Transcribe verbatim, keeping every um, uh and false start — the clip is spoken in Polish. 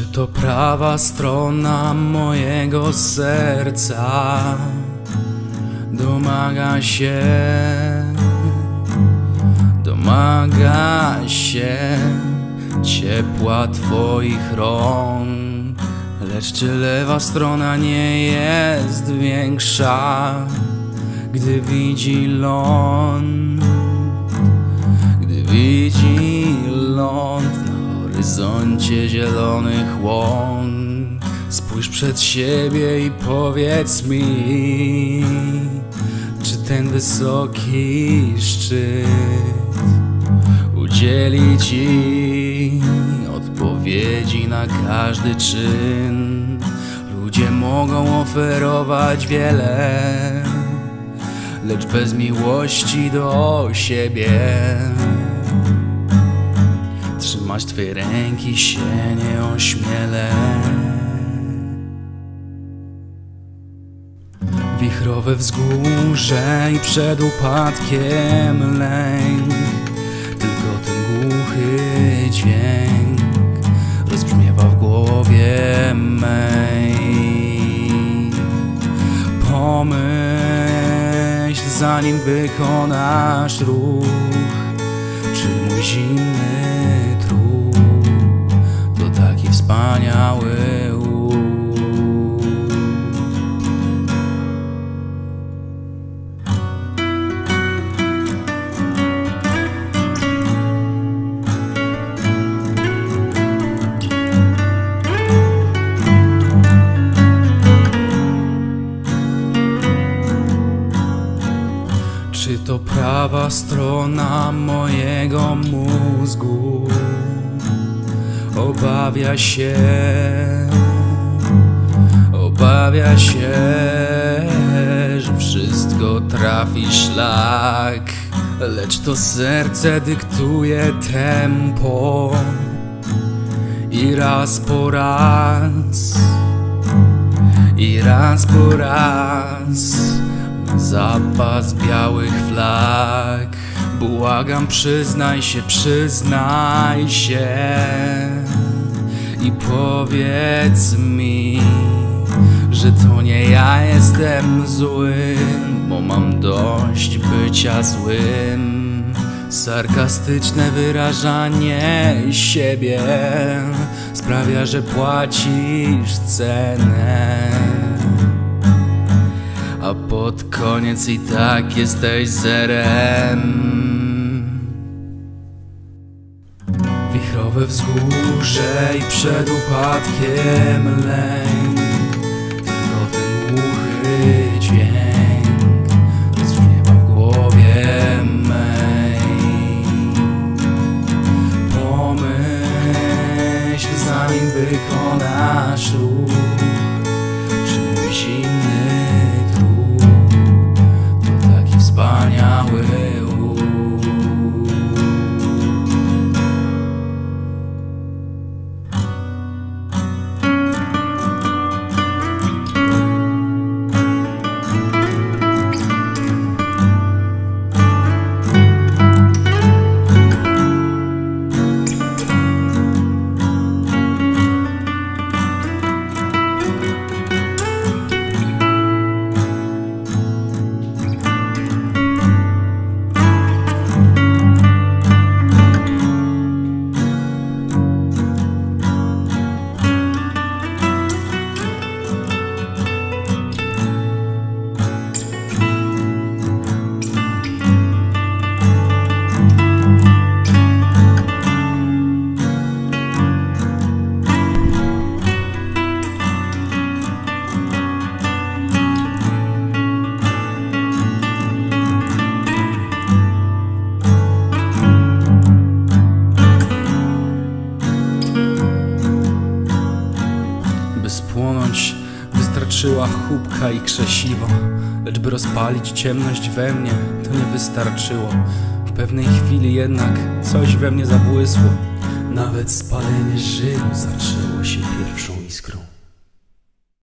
to prawa strona mojego serca domaga się, domaga się ciepła twoich rąk? Lecz czy lewa strona nie jest większa, gdy widzi ląd, gdy widzi ląd na horyzoncie zielonych łąk? Spójrz przed siebie i powiedz mi, czy ten wysoki szczyt udzieli ci odpowiedzi na każdy czyn? Ludzie mogą oferować wiele, lecz bez miłości do siebie trzymać twej ręki się nie ośmielę. Wichrowe wzgórze i przed upadkiem lęk, tylko ten głuchy dźwięk rozbrzmiewa w głowie mej. Pomyśl, zanim wykonasz ruch, czy mój zimny trup to taki wspaniały łuk. Czy to prawa strona mojego mózgu obawia się, obawia się, że wszystko trafi szlak? Lecz to serce dyktuje tempo i raz po raz, i raz po raz zapas białych flag. Błagam, przyznaj się, przyznaj się i powiedz mi, że to nie ja jestem zły, bo mam dość bycia złym. Sarkastyczne wyrażanie siebie sprawia, że płacisz cenę, a pod koniec i tak jesteś zerem. Wichrowe wzgórze i przed upadkiem lęk, tylko ten głuchy dźwięk rozbrzmiewa w głowie mej. Pomyśl, zanim wykonasz ruch, czy mój zimny wspaniały łuk. Spłonąć wystarczyła chłupka i krzesiwo, lecz by rozpalić ciemność we mnie, to nie wystarczyło. W pewnej chwili jednak coś we mnie zabłysło. Nawet spalenie żył zaczęło się pierwszą iskrą.